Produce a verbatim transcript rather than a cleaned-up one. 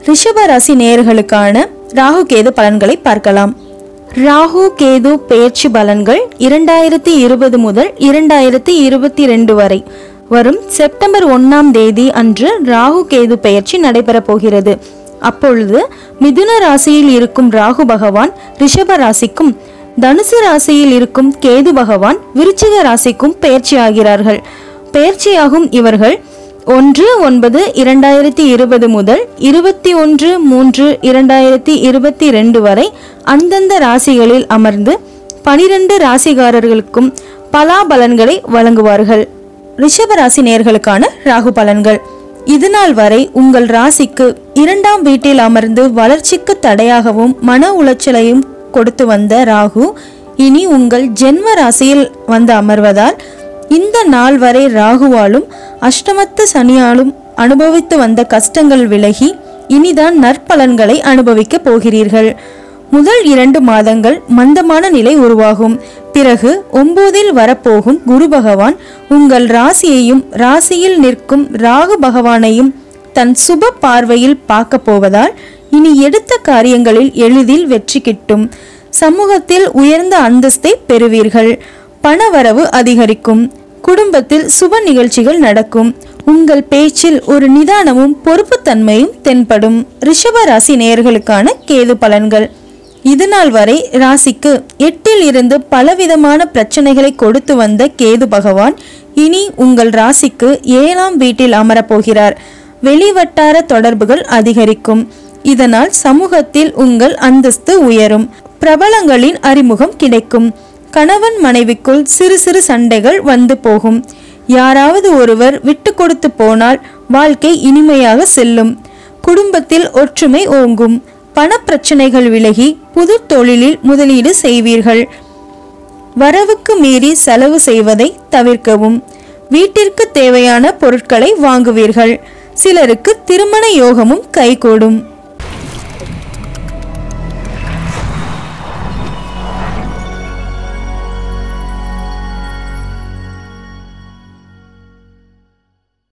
ரிஷப ராசி நேயர்களுக்கான ராகு கேது பலன்களை பார்க்கலாம். ராகு கேது பெயர்ச்சி பலன்கள் இரண்டாயிரத்தி இருபது முதல் இரண்டாயிரத்தி இருபத்தி ரெண்டு வரை வரும் செப்டம்பர் ஒன்னாம் தேதி அன்று ராகு கேது பெயர்ச்சி நடைபெற போகிறது. அப்பொழுது மிதுன ராசியில் இருக்கும் ராகு பகவான் ரிஷப ராசிக்கும், தனுசு ராசியில் இருக்கும் கேது பகவான் விருச்சிக ராசிக்கும் பெயர்ச்சி ஆகிறார்கள். பெயர்ச்சியாகும் இவர்கள் ஒன்று ஒன்பது இரண்டாயிரத்தி இருபது முதல் இருபத்தி ஒன்று மூன்று இரண்டாயிரத்தி இருபத்தி ரெண்டு வரை அந்தந்த ராசிகளில் அமர்ந்து பனிரெண்டு ராசிகாரர்களுக்கும் பலாபலன்களை வழங்குவார்கள். ரிஷப ராசி நேயர்களுக்கான ராகு பலன்கள். இதுநாள் வரை உங்கள் ராசிக்கு இரண்டாம் வீட்டில் அமர்ந்து வளர்ச்சிக்கு தடையாகவும் மன உளைச்சலையும் கொடுத்து வந்த ராகு இனி உங்கள் ஜென்ம ராசியில் வந்து அமர்வதால் இந்த நாள் வரை ராகுவாலும் அஷ்டமத்து சனியாலும் அனுபவித்து வந்த கஷ்டங்கள் விலகி இனிதான் நற்பலன்களை அனுபவிக்க போகிறீர்கள். முதல் இரண்டு மாதங்கள் மந்தமான நிலை உருவாகும். பிறகு ஒன்பதில் வரப்போகும் குரு பகவான் உங்கள் ராசியையும் ராசியில் நிற்கும் ராகு பகவானையும் தன் சுப பார்வையில் பார்க்க போவதால் இனி எடுத்த காரியங்களில் எளிதில் வெற்றி கிட்டும். சமூகத்தில் உயர்ந்த அந்தஸ்தை பெறுவீர்கள். பணவரவு அதிகரிக்கும். குடும்பத்தில் சுப நிகழ்ச்சிகள் நடக்கும். உங்கள் பேச்சில் ஒரு நிதானமும் பொறுப்புத்தன்மையும் தென்படும். ரிஷப ராசி நேயர்களுக்கான கேது பலன்கள். இதுநாள் வரை ராசிக்கு எட்டில் இருந்து பலவிதமான பிரச்சனைகளை கொடுத்து வந்த கேது பகவான் இனி உங்கள் ராசிக்கு ஏழாம் வீட்டில் அமரப்போகிறார். வெளிவட்டார தொடர்புகள் அதிகரிக்கும். இதனால் சமூகத்தில் உங்கள் அந்தஸ்து உயரும். பிரபலங்களின் அறிமுகம் கிடைக்கும். கணவன் மனைவிக்குள் சிறு சிறு சண்டைகள் வந்து போகும். யாராவது ஒருவர் விட்டு கொடுத்து போனால் வாழ்க்கை இனிமையாக செல்லும். குடும்பத்தில் ஒற்றுமை ஓங்கும். பண பிரச்சனைகள் விலகி புது தொழிலில் முதலீடு செய்வீர்கள். வரவுக்கு மீறி செலவு செய்வதை தவிர்க்கவும். வீட்டிற்கு தேவையான பொருட்களை வாங்குவீர்கள். சிலருக்கு திருமண யோகமும் கைகூடும்.